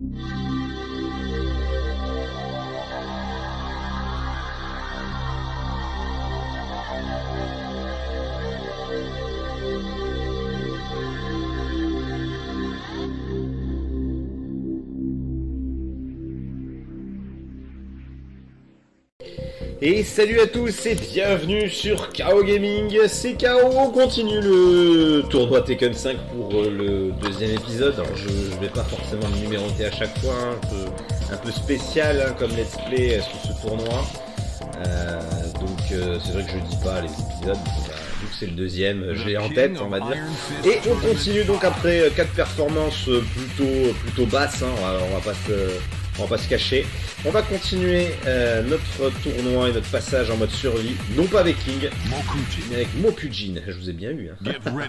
Et salut à tous et bienvenue sur KO Gaming, c'est KO, on continue le tournoi Tekken 5 pour le deuxième épisode. Alors je vais pas forcément le numéroter à chaque fois, un peu spécial hein, comme let's play sur ce tournoi. Donc c'est vrai que je dis pas les épisodes, vu que c'est le deuxième, je l'ai en tête on va dire. Et on continue donc après 4 performances plutôt basses, hein, on va pas se cacher. On va continuer notre tournoi et notre passage en mode survie, non pas avec King, mais avec Mokujin. Je vous ai bien eu. Hein.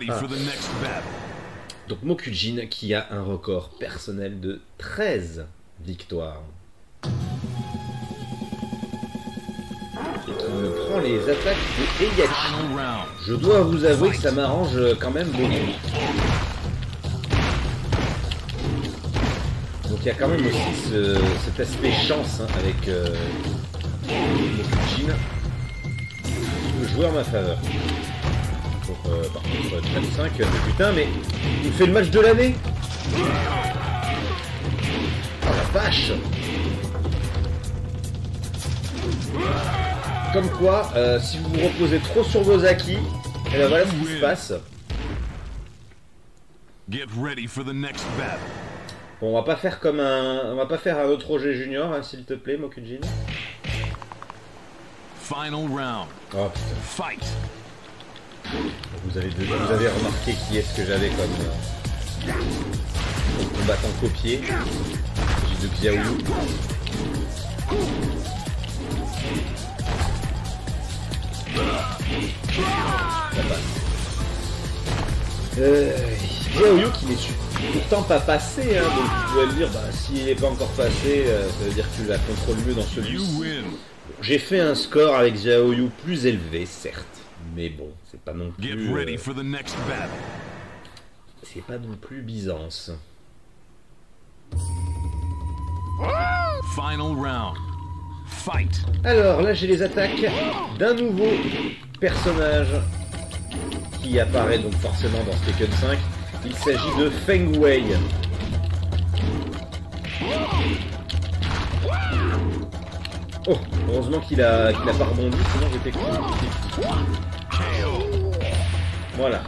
Donc Mokujin qui a un record personnel de 13 victoires. Et qui me prend les attaques de Heihachi. Je dois vous avouer que ça m'arrange quand même beaucoup. Donc il y a quand même aussi cet aspect chance hein, avec Mokujin qui peut jouer en ma faveur. Donc par contre 35 putain mais il me fait le match de l'année. Oh la vache. Comme quoi si vous vous reposez trop sur vos acquis, et ben voilà ce qui se passe. Get ready for the next battle. Bon, on va pas faire un autre Roger Junior, hein, s'il te plaît, Mokujin. Final round. Oh putain. Fight. Vous avez remarqué qui est-ce que j'avais comme combattant copié. J'ai de Xiaoyu. Ça passe. Xiaoyu qui n'est pourtant pas passé, hein, donc vous pouvez me dire, bah, s'il n'est pas encore passé, ça veut dire que tu la contrôles mieux dans celui-ci. J'ai fait un score avec Xiaoyu plus élevé, certes, mais bon, c'est pas non plus... c'est pas non plus Byzance. Final round. Fight. Alors là, j'ai les attaques d'un nouveau personnage qui apparaît donc forcément dans Tekken 5. Il s'agit de Feng Wei. Oh, heureusement qu'il a pas rebondi, sinon j'étais cool. Voilà.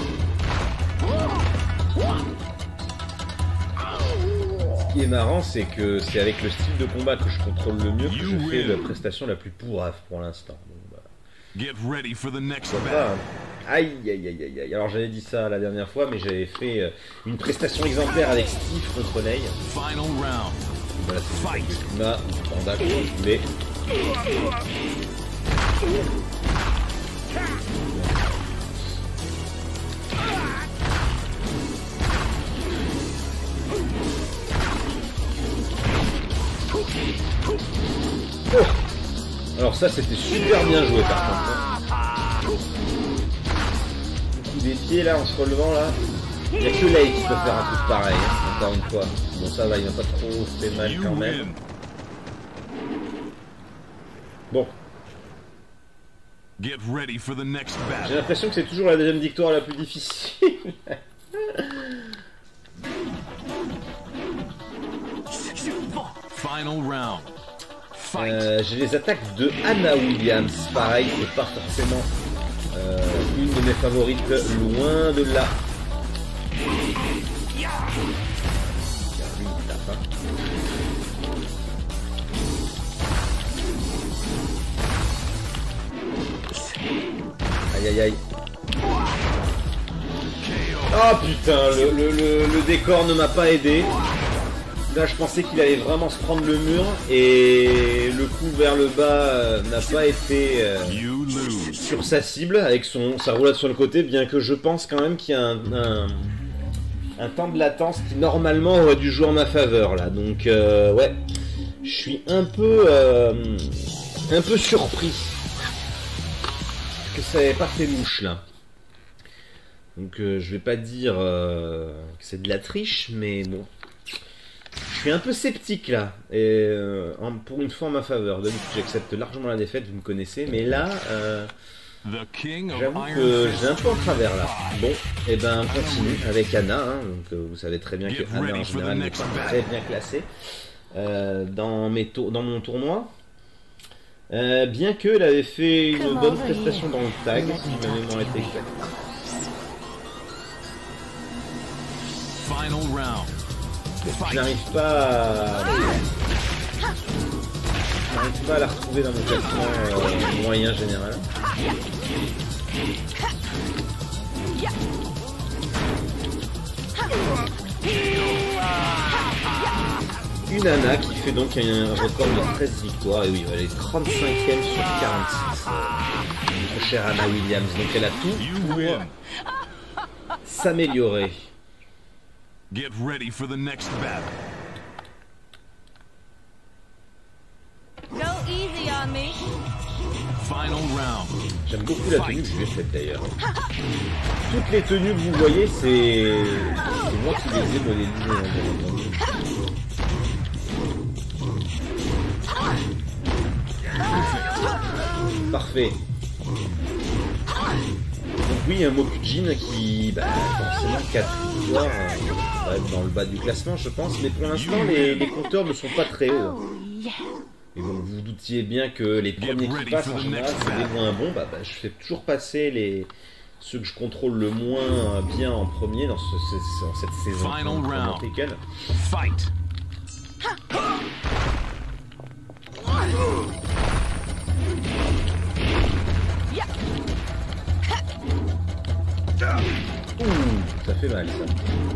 Ce qui est marrant, c'est que c'est avec le style de combat que je contrôle le mieux que je fais la prestation la plus pourrave pour l'instant. Bon, bah. Get ready for the next battle. Aïe aïe aïe aïe aïe. Alors j'avais dit ça la dernière fois, mais j'avais fait une prestation exemplaire avec Steve contre Ney. Final round. Voilà, c'est Kuma, Panda, comme vous voulez. Oh, alors ça c'était super bien joué par contre. Des pieds là en se relevant là, il n'y a que Lei qui peut faire un truc pareil, hein, encore une fois. Bon ça va, il n'a pas trop fait mal quand même. Bon. J'ai l'impression que c'est toujours la deuxième victoire la plus difficile. Final round. J'ai les attaques de Anna Williams, pareil, c'est pas forcément une de mes favorites, loin de là. Aïe aïe aïe. Oh putain, le décor ne m'a pas aidé. Là je pensais qu'il allait vraiment se prendre le mur et le coup vers le bas n'a pas été sur sa cible avec sa roulade sur le côté, bien que je pense quand même qu'il y a un temps de latence qui normalement aurait dû jouer en ma faveur là. Donc ouais, je suis un peu surpris que ça n'avait pas fait mouche là. Donc je vais pas dire que c'est de la triche, mais bon. Je suis un peu sceptique là, et pour une fois en ma faveur. D'habitude j'accepte largement la défaite, vous me connaissez, mais là, j'avoue que j'ai un peu en travers là. Bon, et ben on continue avec Anna, hein, donc vous savez très bien que Anna en général n'est pas très bien classée dans mon tournoi. Bien qu'elle avait fait une bonne prestation dans le tag, si ma mémoire est exacte. Final round. Je n'arrive pas à la retrouver dans mon classement moyen général. Une Anna qui fait donc un record de 13 victoires, et oui, elle est 35e sur 46. Notre chère Anna Williams, donc elle a tout pour s'améliorer. Get ready for the next battle. Go easy on me. Final round. J'aime beaucoup la tenue que je lui ai faite d'ailleurs. Toutes les tenues que vous voyez, c'est moi qui les ai modélisées, bien entendu. Parfait. Donc oui, un Mokujin qui, forcément 4 victoires, va être dans le bas du classement je pense, mais pour l'instant les compteurs ne sont pas très hauts. Et bon, vous vous doutiez bien que les premiers qui passent en général c'est des moins bons, je fais toujours passer ceux que je contrôle le moins bien en premier dans cette saison. Fight. Ouh, ça fait mal ça.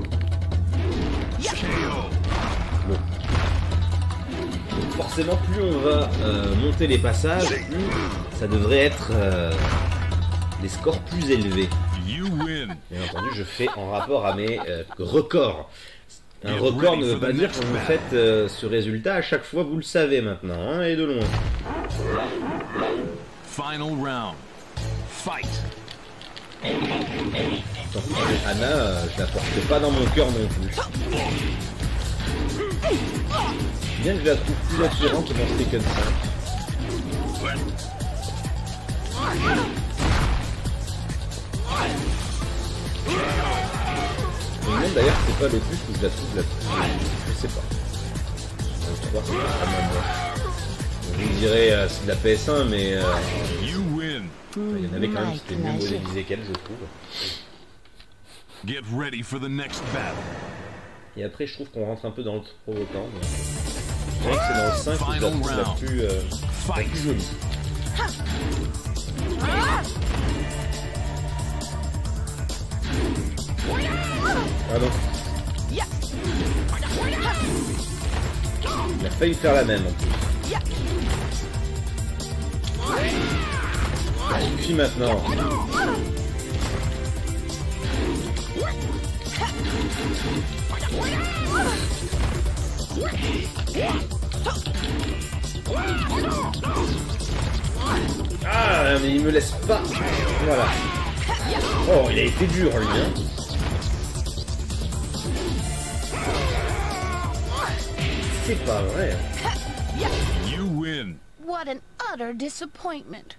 Bon. Donc forcément, plus on va monter les passages, plus ça devrait être des scores plus élevés. Bien entendu, je fais en rapport à mes records. Un record ne veut pas dire que vous faites ce résultat à chaque fois, vous le savez maintenant, hein, et de loin. Final round. Fight. Anna, je la porte pas dans mon cœur non plus. Bien que je la trouve plus attirante que dans Tekken 5. Je me demande d'ailleurs c'est pas le plus où je la trouve la plus. Je sais pas. Le 3 c'est pas vraiment moi. Vous me direz c'est de la PS1 mais il y en avait quand même qui étaient mieux modélisés qu'elle, je trouve. Get ready for the next battle. Et après, je trouve qu'on rentre un peu dans le provoquant. Je dirais que c'est dans le 5 où je la trouve la plus jolie. Ah non. Il a failli faire la même en plus. Ça suffit maintenant. Ah, mais il me laisse pas. Voilà. Oh, il a été dur lui, hein. C'est pas vrai. You win. What an utter disappointment.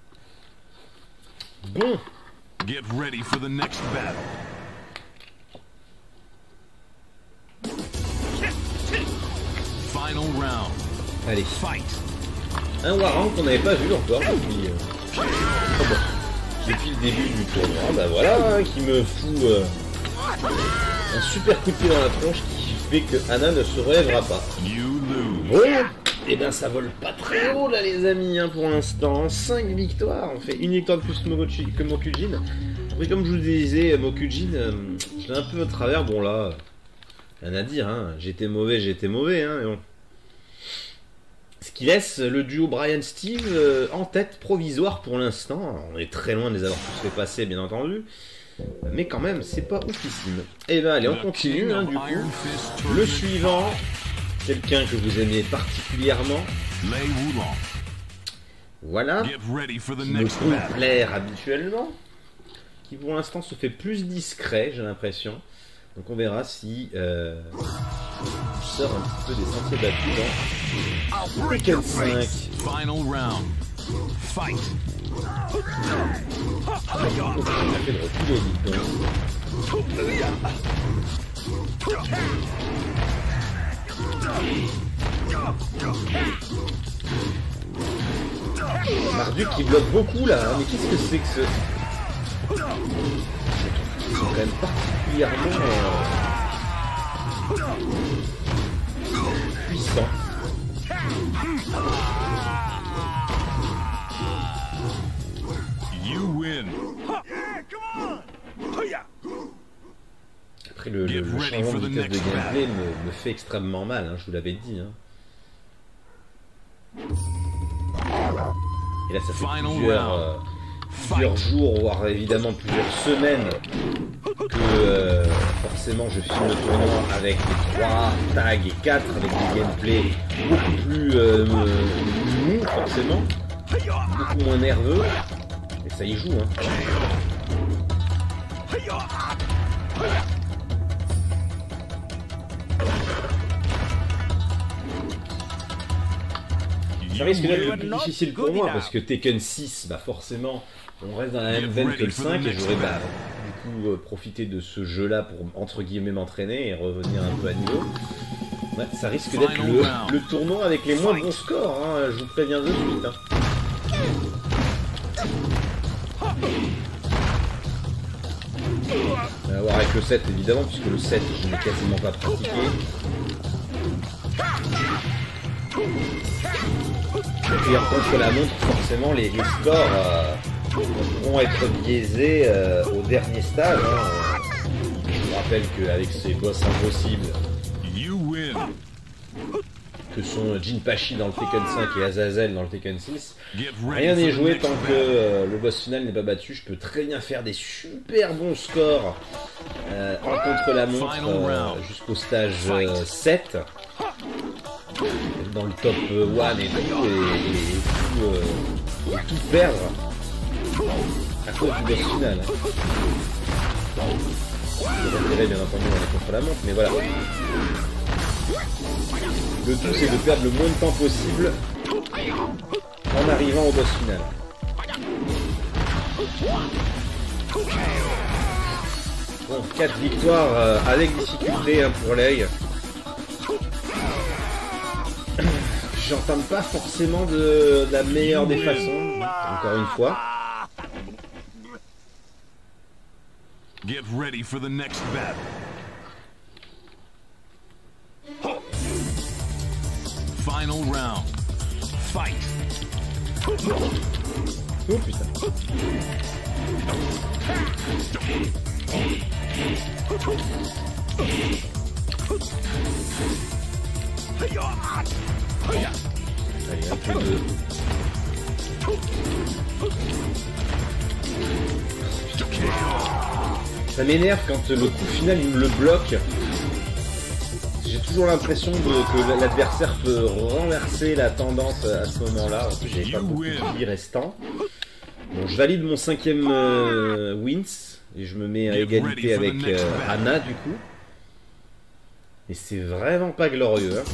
Bon. Get ready for the next battle. Final round. Allez. Fight. Un Warang qu'on n'avait pas vu encore depuis, depuis le début du tournoi. Voilà, hein, qui me fout un super coup de pied dans la tronche qui fait que Anna ne se relèvera pas. Bon, et ben ça vole pas très haut là les amis, hein, pour l'instant. 5 victoires, on fait une victoire de plus que Mokujin. Après comme je vous disais, Mokujin, j'étais un peu au travers, bon là, rien à dire, hein. J'étais mauvais, hein, mais bon. Ce qui laisse le duo Brian-Steve en tête provisoire pour l'instant. On est très loin de les avoir tous fait passer, bien entendu. Mais quand même, c'est pas oufissime. Et ben allez, on continue, hein, du coup. Le suivant, quelqu'un que vous aimez particulièrement. Voilà. Qui me complaire habituellement. Qui pour l'instant se fait plus discret, j'ai l'impression. Donc on verra si Je sors un petit peu des sentiers battus dans Tekken 5. Final round. Fight. On a fait le reculer, dis donc. Marduk qui bloque beaucoup là, hein. Mais qu'est-ce que c'est que ce... Ils sont quand même particulièrement puissants. You win. Après le changement de vitesse de gameplay me fait extrêmement mal, hein, je vous l'avais dit. Hein. Et là ça fait plusieurs jours, voire évidemment plusieurs semaines que forcément je filme le tournoi avec les 3 tags et 4 avec des gameplays beaucoup plus mous forcément, beaucoup moins nerveux, et ça y joue hein. Ça risque d'être plus difficile pour moi parce que Tekken 6, bah forcément, on reste dans la même veine que le 5 et j'aurais bah, du coup profité de ce jeu-là pour entre guillemets m'entraîner et revenir un peu à niveau. Ouais, ça risque d'être le tournoi avec les moins bons scores, hein, je vous préviens de suite. Hein. On va voir avec le 7 évidemment, puisque le 7 je n'ai quasiment pas pratiqué. Et en contre la montre, forcément, les scores vont être biaisés au dernier stade. Hein. Je vous rappelle qu'avec ces boss impossibles que sont Jinpachi dans le Tekken 5 et Azazel dans le Tekken 6, rien n'est joué tant que le boss final n'est pas battu. Je peux très bien faire des super bons scores en contre la montre jusqu'au stage 7. Dans le top 1 et tout perdre à cause du boss final. L'intérêt bien entendu on est contre la montre, mais voilà. Le tout c'est de perdre le moins de temps possible en arrivant au boss final. Bon, 4 victoires avec difficulté hein, pour l'œil. J'entame pas forcément de la meilleure des façons, encore une fois. Get ready for the next battle. Final round. Fight. Oh putain. Allez, un peu de... Ça m'énerve quand le coup final il me le bloque. J'ai toujours l'impression que l'adversaire peut renverser la tendance à ce moment-là. En plus j'ai pas beaucoup de vie restant. Bon, je valide mon 5ème wins et je me mets à égalité avec Anna du coup. Et c'est vraiment pas glorieux. Hein.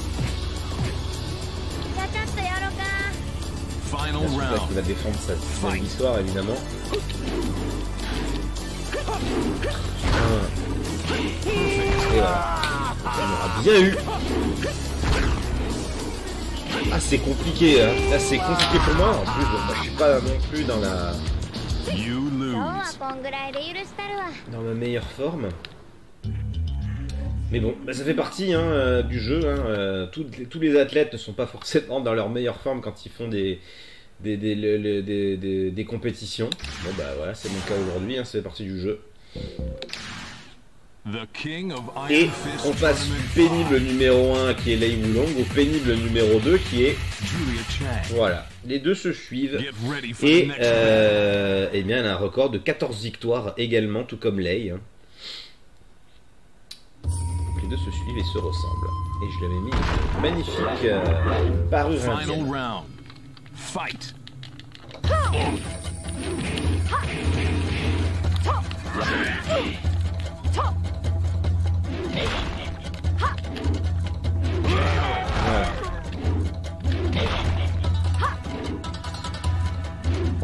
Qui va défendre sa victoire évidemment. Et voilà. On aura bien eu. Ah c'est compliqué hein. Là c'est compliqué pour moi. En plus moi, je suis pas non plus dans ma meilleure forme. Mais bon, bah, ça fait partie hein, du jeu. Hein. Tous les athlètes ne sont pas forcément dans leur meilleure forme quand ils font des compétitions. Bon bah voilà, c'est mon cas aujourd'hui, hein, c'est partie du jeu. Et on passe du pénible numéro 1 qui est Lei Wulong au pénible numéro 2 qui est Julia Chang. Voilà, les deux se suivent. Et eh bien, elle a un record de 14 victoires également, tout comme Lei. Hein. Les deux se suivent et se ressemblent. Et je lui avais mis une magnifique parure indienne. Fight.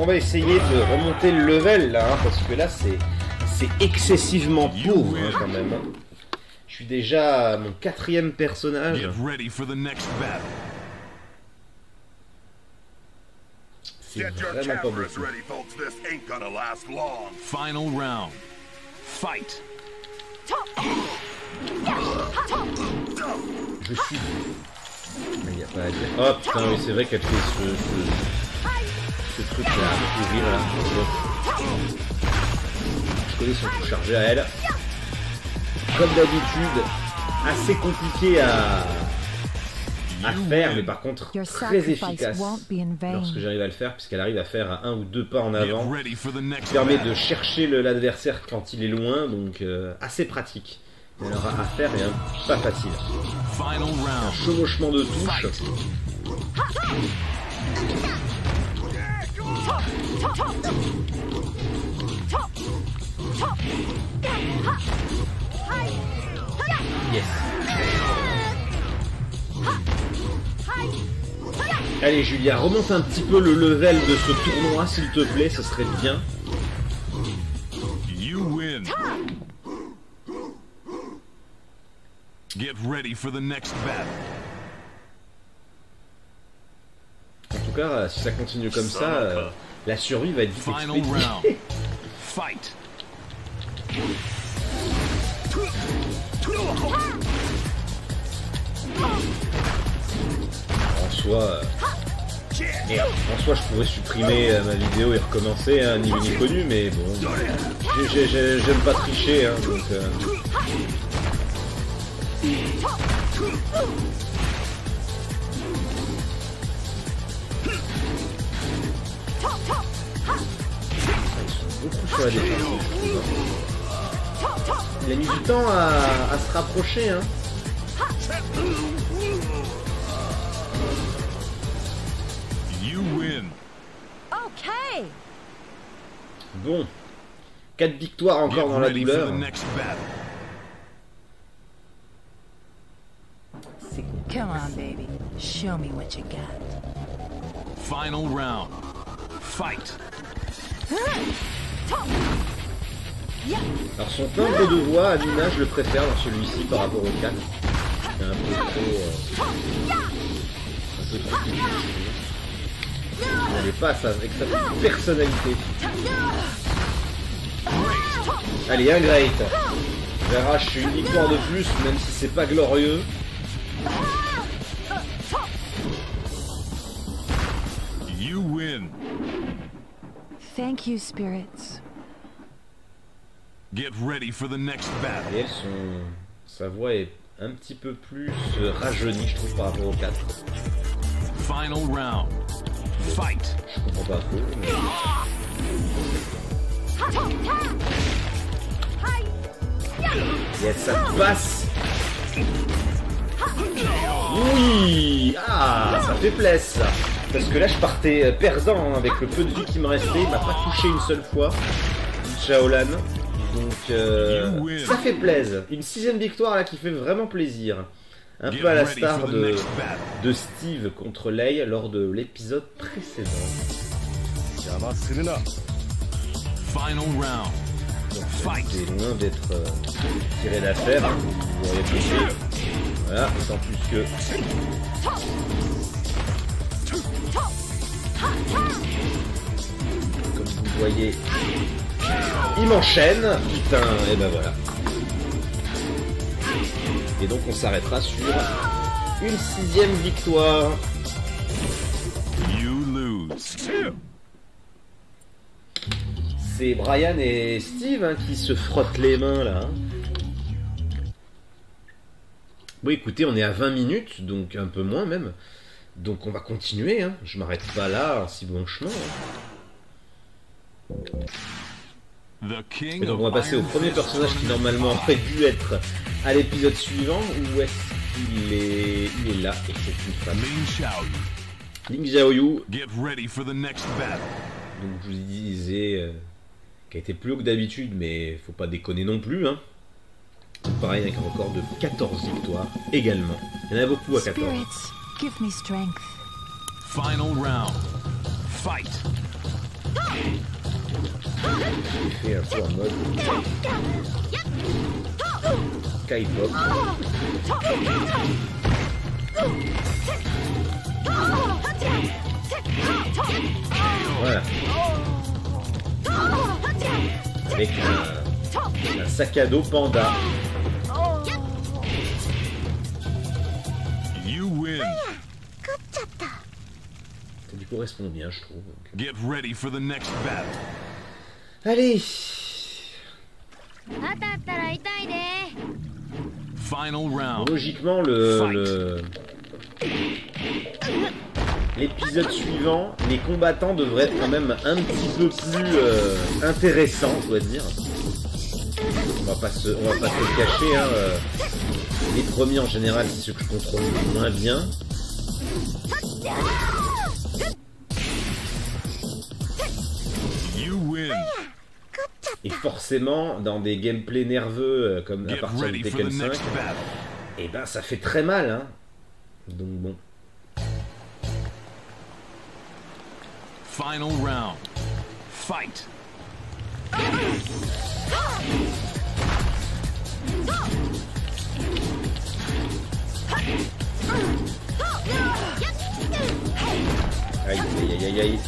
on va essayer de remonter le level là, hein, parce que là c'est excessivement pauvre hein, quand même. Je suis déjà à mon 4e personnage. Get ready for the next battle. C'est Get your vraiment pas cameras beaucoup. ready, folks. This ain't gonna last long. Final round. Fight. Je suis... Il n'y a pas à dire. Oh putain, oui, c'est vrai qu'elle fait ce truc là, à courir là. Je connais son coup chargé à elle. Comme d'habitude, assez compliqué à faire, mais par contre très efficace lorsque j'arrive à le faire, puisqu'elle arrive à faire 1 ou 2 pas en avant. Qui permet de chercher l'adversaire quand il est loin, donc assez pratique. Et alors à faire est pas facile. Un chevauchement de touche. Yes. Allez Julia, remonte un petit peu le level de ce tournoi s'il te plaît, ce serait bien. You win. Get ready for the next battle. En tout cas, si ça continue comme ça, la survie va être vite Final expédiée. round. Fight. En soi, je pourrais supprimer ma vidéo et recommencer, hein, ni vu ni connu, mais bon, j'aime pas tricher, hein, donc... Beaucoup sur la défense. Il a mis du temps à se rapprocher, hein. You win. Okay. Bon, 4 victoires encore dans la Get ready for douleur. the next battle. Come on, baby. Show me what you got. Final round. Fight. Alors son timbre de voix, Amina, je le préfère dans celui-ci par rapport au 4. C'est un peu trop compliqué. Elle est pas avec sa personnalité. Allez, un great. J'arrache une victoire de plus, même si c'est pas glorieux. You win. Thank you, spirits. Get ready for the next battle. Et elle, sa voix est un petit peu plus rajeunie, je trouve, par rapport au 4. Final round. Fight. Je comprends pas trop, mais... Yes, ça passe. Oui. Ah, ça fait plaisir. Parce que là, je partais perdant hein, avec le peu de vie qui me restait. Il m'a pas touché une seule fois. Shaolan. Donc, ça fait plaisir. Une 6e victoire là qui fait vraiment plaisir. Un peu à la star de Steve contre Lei lors de l'épisode précédent. Final round. Fight. C'est loin d'être tiré d'affaire, hein, vous auriez compris. Voilà, sans plus que... Comme vous le voyez, il m'enchaîne, putain, et ben voilà. Et donc on s'arrêtera sur une 6e victoire. You lose. C'est Brian et Steve hein, qui se frottent les mains là. Bon écoutez, on est à 20 minutes, donc un peu moins même. Donc on va continuer, hein. Je m'arrête pas là en si bon chemin. Hein. Et donc on va passer au premier personnage qui normalement aurait dû être à l'épisode suivant. Où est-ce qu'il est? Il est là, et c'est une femme. Ling Xiaoyu. Get ready for the next battle. Donc je vous disais qui a été plus haut que d'habitude, mais faut pas déconner non plus. Hein. Pareil avec un record de 14 victoires également. Il y en a beaucoup à 14. Spirits, give me strength. Final round. Fight. Il fait un peu en mode K-pop. Voilà. Avec un sac à dos panda. You win. Ça lui correspond bien, je trouve. Donc. Get ready for the next battle. Allez. Final round. Logiquement, l'épisode suivant, les combattants devraient être quand même un petit peu plus intéressants, je dois dire. On va pas se le cacher, hein. Les premiers en général, c'est ceux que je contrôle le moins bien. You win. Et forcément, dans des gameplays nerveux comme à Get partir de ready for Tekken the 5, next battle. et ben ça fait très mal, hein. Donc bon. Final round. Fight. Aïe aïe aïe aïe.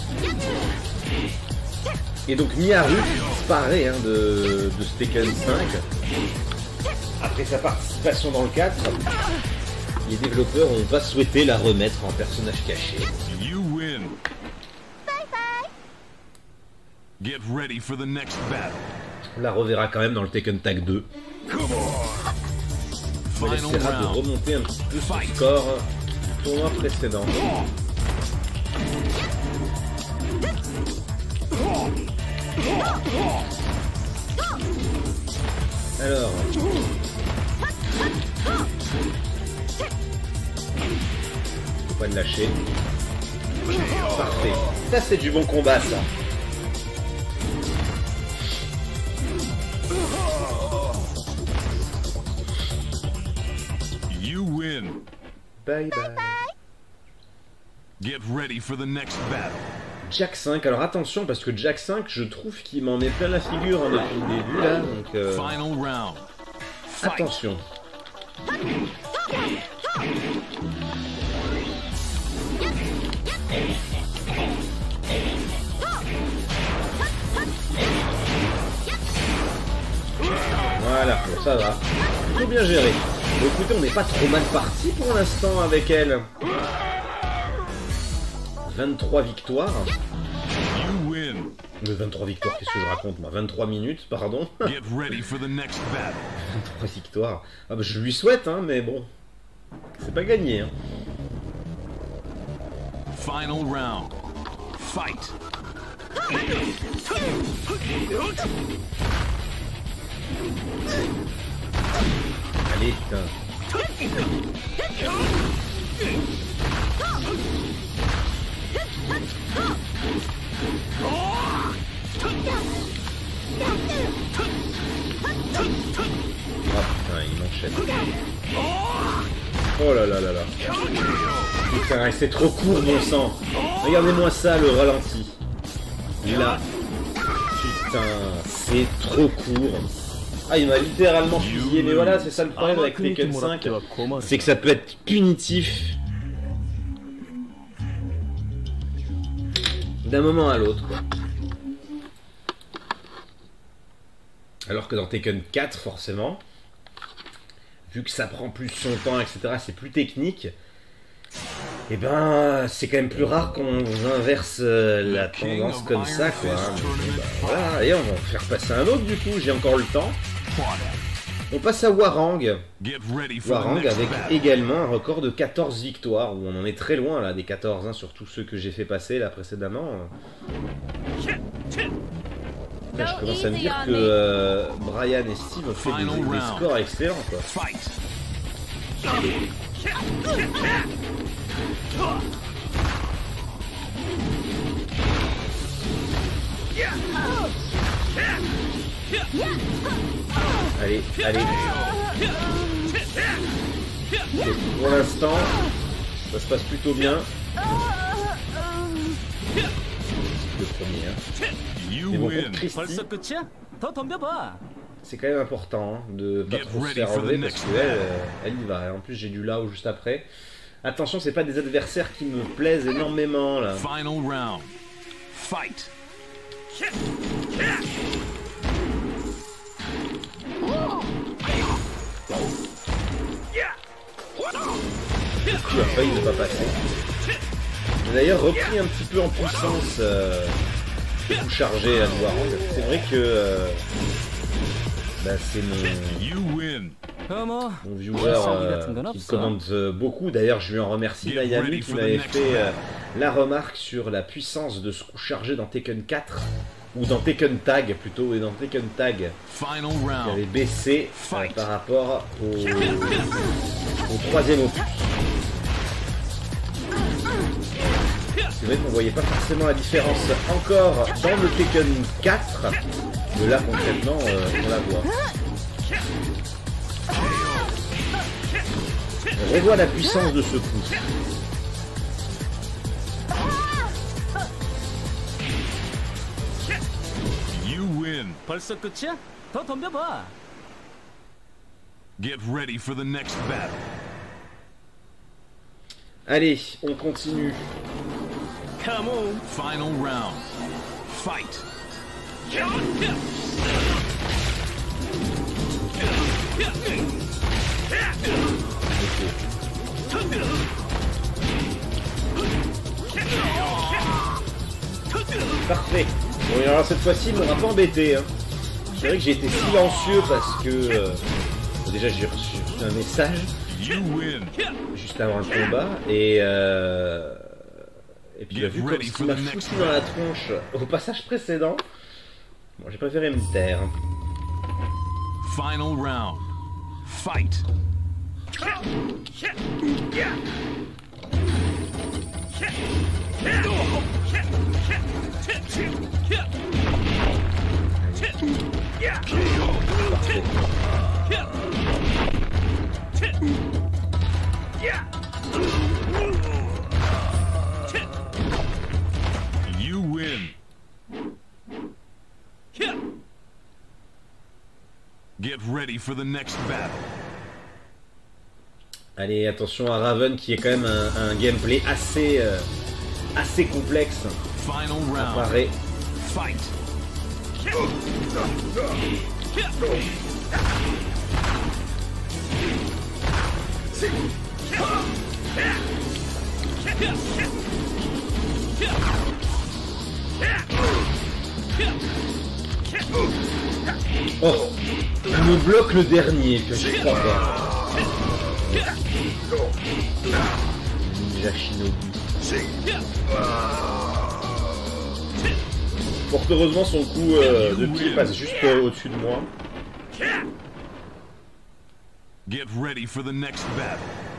Et donc Miharu disparaît, hein, de Tekken 5. Après sa participation dans le 4, les développeurs ont pas souhaité la remettre en personnage caché. You win. Get ready for the next battle. On la reverra quand même dans le Tekken Tag 2. On Final essaiera de round. remonter un petit peu son score du tournoi précédent. Alors, faut pas le lâcher. Parfait. Ça c'est du bon combat, ça. You win. Bye bye. Get ready for the next battle. Jack 5, alors attention parce que Jack 5, je trouve qu'il m'en met plein la figure, hein, depuis le début là, donc Final round. Fight. attention. Voilà, bon, ça va. Plutôt bien géré. Bon, écoutez, on n'est pas trop mal parti pour l'instant avec elle. 23 victoires. You win. 23 victoires, qu'est-ce que je raconte moi? 23 minutes, pardon. Get ready for the next battle. 23 victoires. Ah bah, je lui souhaite, hein, mais bon. C'est pas gagné, hein. Final round. Fight. Allez, putain. Ah putain, il enchaîne. Oh là là là là. Putain, c'est trop court, bon sang. Regardez-moi ça, le ralenti. Là. Putain, c'est trop court. Ah, il m'a littéralement fusillé. Mais voilà, c'est ça le problème avec Tekken 5. C'est que ça peut être punitif d'un moment à l'autre, quoi. Alors que dans Tekken 4, forcément, vu que ça prend plus son temps, etc., c'est plus technique, et ben c'est quand même plus rare qu'on inverse la tendance comme ça, quoi. Hein. Bah, voilà, et on va en faire passer un autre du coup, j'ai encore le temps. On passe à Hwoarang. Get ready for the Hwoarang next avec battle. également un record de 14 victoires, où on en est très loin là des 14, hein, sur tous ceux que j'ai fait passer là précédemment. Là, je commence à me dire que Brian et Steve ont fait des scores excellents, quoi. Fight. Allez, allez. Donc, pour l'instant, ça se passe plutôt bien. Le le premier. Hein. You Mais bon, win. contre Christy, 벌써 끝이야? 더 덤벼봐. c'est quand même important hein, de pas trop se faire enlever parce qu'elle elle y va. Et en plus, j'ai du Lao juste après. Attention, c'est pas des adversaires qui me plaisent énormément là. Final round. Fight. Le coup a failli ne pas passer. J'ai d'ailleurs repris un petit peu en puissance le coup chargé à Warang. C'est vrai que bah, c'est You win. 어머, mon viewer qui me commande beaucoup. D'ailleurs, je lui en remercie. Nayami qui m'avait fait la remarque sur la puissance de ce coup chargé dans Tekken 4 ou dans Tekken Tag plutôt, et dans Tekken Tag Final qui avait round. baissé par rapport au troisième opus. C'est vrai qu'on voyait pas forcément la différence encore dans le Tekken 4, mais là concrètement on la voit. On revoit la puissance de ce coup. You win. 벌써 끝이야? 더 덤벼봐. Get ready for the next battle. Allez, on continue. Come on. Final round. Fight. Parfait. Bon, et alors cette fois-ci, il m'aura pas embêté. Hein. C'est vrai que j'ai été silencieux parce que déjà j'ai reçu un message You win. juste avant le combat et puis il a vu comme ce qu'il m'a foutu dans la tronche au passage précédent. Bon, j'ai préféré me taire. Final round. Fight. You win. Get ready for the next battle. Allez, attention à Raven qui est quand même un gameplay assez complexe. Final round. Pareil. Fight. Oh, il me bloque le dernier que je crois pas. Ninja Shinobi. Fort heureusement, son coup de pied passe juste au-dessus de moi. Get ready for the next battle.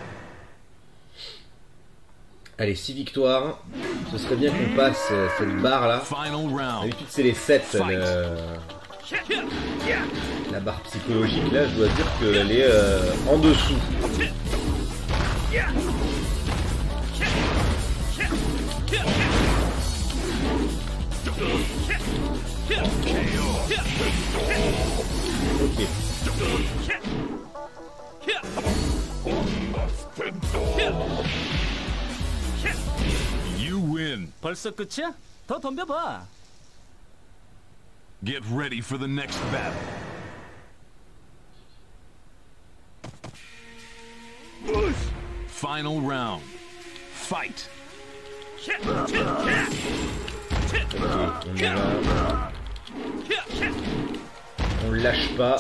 Allez, 6 victoires. Ce serait bien qu'on passe cette barre là. Final round. D'habitude, c'est les 7. La barre psychologique, là, je dois dire qu'elle est en dessous. Ok. You win. 벌써 끝이야? 더 덤벼봐. Get ready for the next battle. Final round. Fight. On est là. On lâche pas.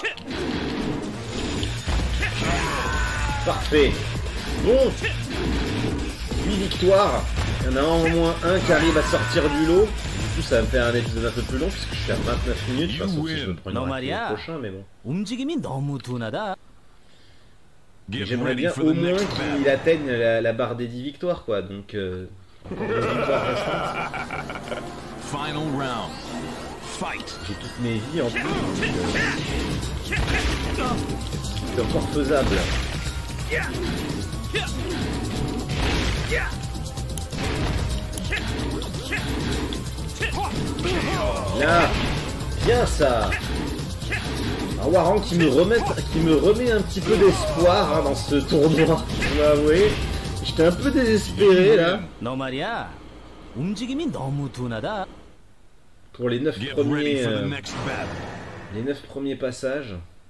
Parfait. Bon. 8 victoires. Il y en a au moins un qui arrive à sortir du lot. Du coup, ça va me faire un épisode un peu plus long puisque je suis à 29 minutes. De toute façon, si je me prends une Non, raclée Maria. au prochain, mais bon. 움직임이 너무 둔하다. Mais Get j'aimerais ready bien for au the moins next qu'il battle. atteigne la barre des 10 victoires, quoi. Donc, encore 2 victoires restantes. Final round. Fight. J'ai toutes mes vies en plus. Donc, c'est encore faisable. Là, bien ça. Un Warang qui me remet un petit peu d'espoir hein, dans ce tournoi. Je dois avouer, j'étais un peu désespéré là. 너 말이야. 움직임이 너무 둔하다. Pour les 9 premiers passages.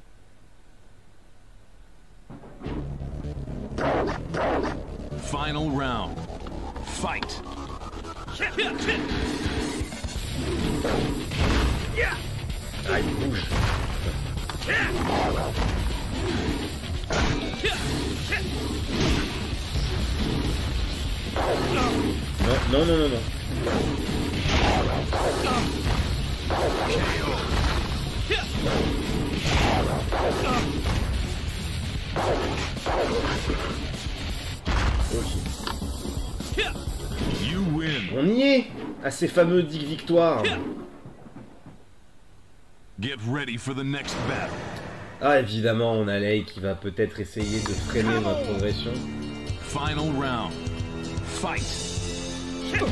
Final round. Fight. Ah, il bouge. Non, non, non, non, non. You win. On y est à ces fameux 10 victoires. Get ready for the next battle. Ah, évidemment, on a Lei qui va peut-être essayer de freiner ma progression. Final round. Fight. Toi,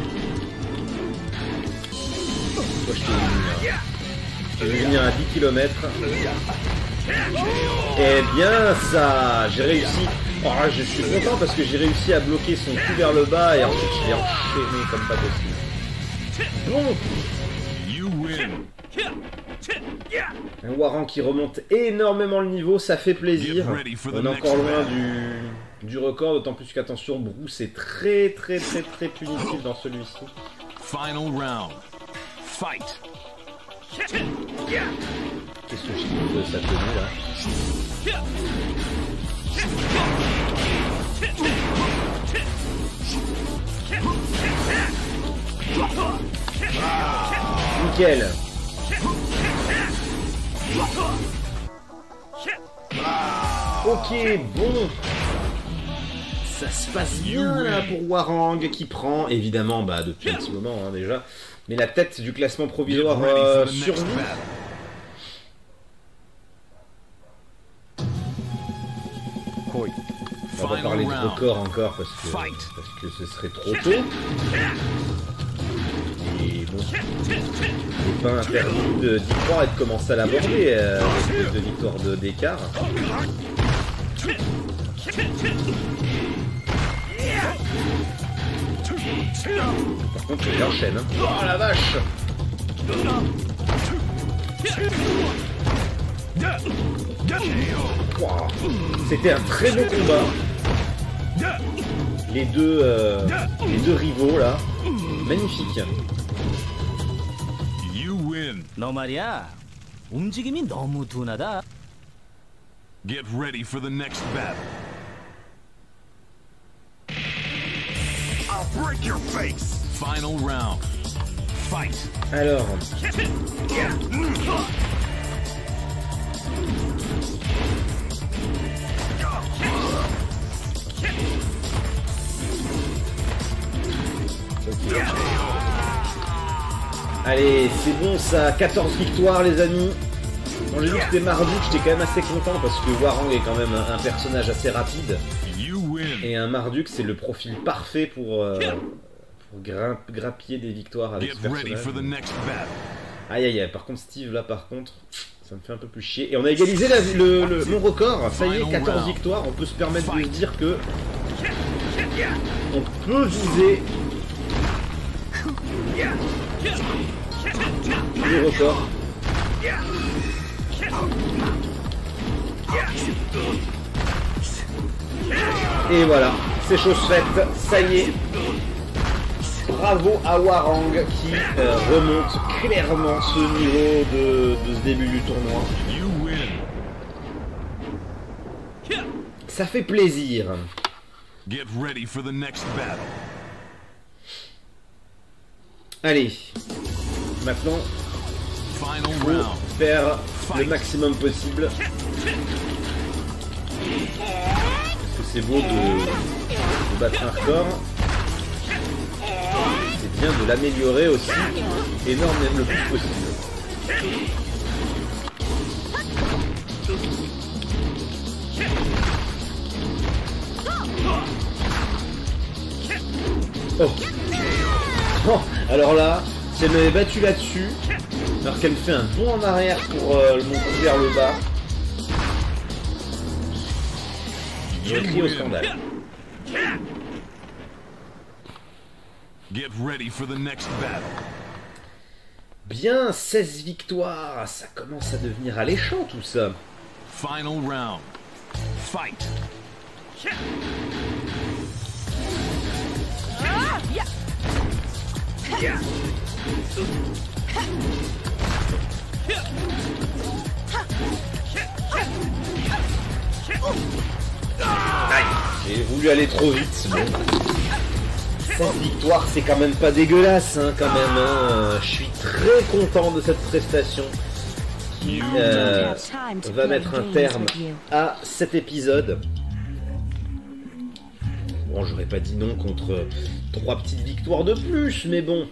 je vais venir à 10 km. Eh bien, ça, j'ai réussi. Oh, je suis content parce que j'ai réussi à bloquer son coup vers le bas et ensuite je l'ai enchaîné comme pas possible. Bon. You win. Un Warang qui remonte énormément le niveau, ça fait plaisir. On est encore loin du record, d'autant plus qu'attention, Bruce est très punitif dans celui-ci. Final round. Fight. Qu'est-ce que je trouve de sa tenue là? Nickel. Ok, bon. Ça se passe bien là pour Warang qui prend, évidemment, bah depuis un petit moment hein, déjà, mais la tête du classement provisoire survit. On va parler de record encore parce que ce serait trop tôt. Et bon, c'est pas interdit d'y croire et de commencer à l'aborder avec 2 victoires d'écart. Par contre, il enchaîne. Hein. Oh la vache! Wow. C'était un très beau combat. Les deux rivaux là, magnifique. 너 말이야. 움직임이 너무 둔하다. Get ready for the next battle. I'll break your face. Final round. Fight. Alors. Okay. Allez, c'est bon ça, 14 victoires les amis. Quand j'ai vu que c'était Marduk, j'étais quand même assez content parce que Warang est quand même un personnage assez rapide. Et un Marduk, c'est le profil parfait pour grappiller des victoires avec ce personnage. Aïe aïe aïe, par contre Steve là par contre, ça me fait un peu plus chier. Et on a égalisé mon record, ça y est, 14 victoires, on peut se permettre de se dire que on peut viser le record. Et voilà, c'est chose faite, ça y est. Bravo à Warang qui remonte clairement ce niveau de ce début du tournoi. Ça fait plaisir. Get ready for the next battle. Allez, maintenant, il faut faire le maximum possible. Parce que c'est beau de battre un record. C'est bien de l'améliorer aussi, énormément le plus possible. Oh. Oh, alors là, Si elle m'avait battu là-dessus, alors qu'elle me fait un bond en arrière pour mon coup vers le bas, je crie au scandale. Get ready for the next battle. Bien, 16 victoires, ça commence à devenir alléchant tout ça. Final round. Fight. Aïe, j'ai voulu aller trop vite. Bon. 16 victoires, c'est quand même pas dégueulasse, hein, quand même. Hein. Je suis très content de cette prestation qui va mettre un terme à cet épisode. Bon, j'aurais pas dit non contre 3 petites victoires de plus, mais bon.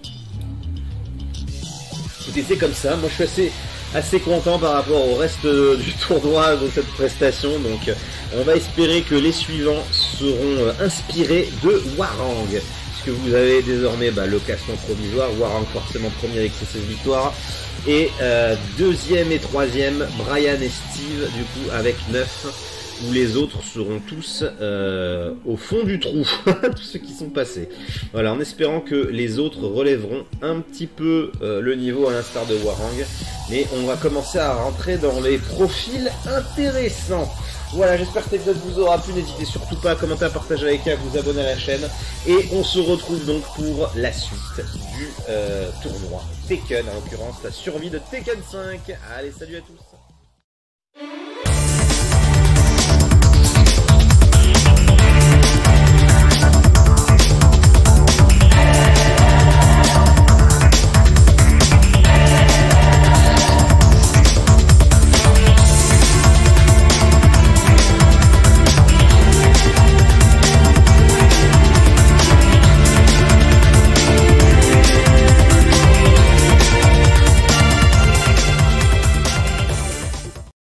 Écoutez, c'est comme ça. Moi, je suis assez content par rapport au reste du tournoi de cette prestation. Donc, on va espérer que les suivants seront inspirés de Hwoarang. Puisque vous avez désormais le classement provisoire. Hwoarang forcément premier avec ses 16 victoires. Et deuxième et troisième, Brian et Steve, du coup, avec 9. Où les autres seront tous au fond du trou, tous ceux qui sont passés. Voilà, en espérant que les autres relèveront un petit peu le niveau à l'instar de Hwoarang. Mais on va commencer à rentrer dans les profils intéressants. Voilà, j'espère que cet épisode vous aura plu. N'hésitez surtout pas à commenter, à partager avec eux, à vous abonner à la chaîne. Et on se retrouve donc pour la suite du tournoi Tekken, en l'occurrence la survie de Tekken 5. Allez, salut à tous.